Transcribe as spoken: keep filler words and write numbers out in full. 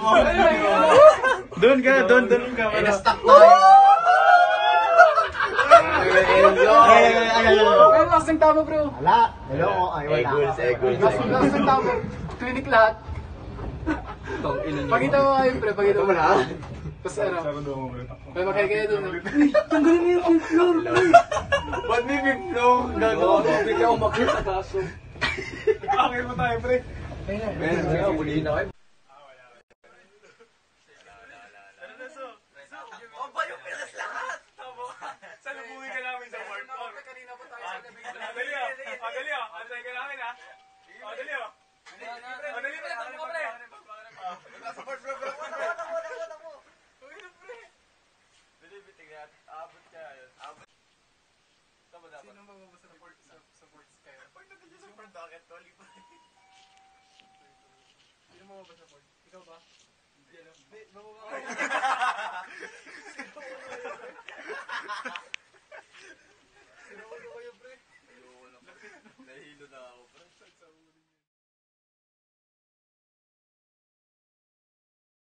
Doon ka, doon, doon ka. Eh, na-stuck tayo. Pero kasing tama bro. Wala. Hello, ay wala. Eggles, eggles. Kasing tama. Clinic lahat. Pakita mo kayo pre, pakita mo. Tapos ano? May magkaya kayo doon. Tanggalin mo yung fifth floor. Ba't may fifth floor? Gagawa ko. Bigyan ko makita sa kaso. Okay mo tayo, pre. Meron na, muli na kayo. Salubuhin ka namin sa part four. Kanina pa tayo sa gabi. Dali ah. Ah, dali ah. Antay ka namin ah. Ah, dali ah. Ah, dali pa. Takbo ka, pre. Nasa part four. Dali, biting natin. Abot ka. Abot. Tama dapat. Sino mababa sa port sa ports kayo? Pag natin sa part, bakit to? Libre. Sino mababa sa port? Ikaw ba? Hindi, no? Hindi, mababa ka.